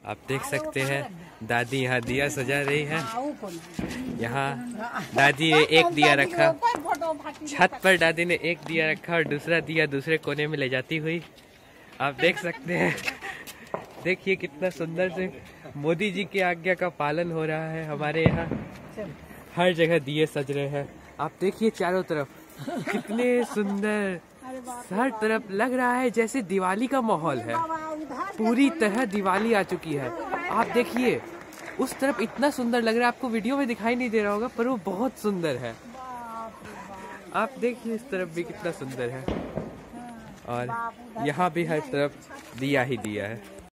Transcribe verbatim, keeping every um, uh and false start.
आप देख सकते हैं दादी यहाँ दिया सजा रही है। यहाँ दादी ने एक दिया रखा, छत पर दादी ने एक दिया रखा और दूसरा दिया दूसरे कोने में ले जाती हुई आप देख सकते हैं। देखिए कितना सुंदर से मोदी जी की आज्ञा का पालन हो रहा है। हमारे यहाँ हर जगह दिए सज रहे हैं। आप देखिए चारों तरफ कितने सुंदर, हर तरफ लग रहा है जैसे दिवाली का माहौल है। पूरी तरह दिवाली आ चुकी है। आप देखिए उस तरफ इतना सुंदर लग रहा है, आपको वीडियो में दिखाई नहीं दे रहा होगा पर वो बहुत सुंदर है। आप देखिए इस तरफ भी कितना सुंदर है और यहाँ भी हर तरफ दिया ही दिया है।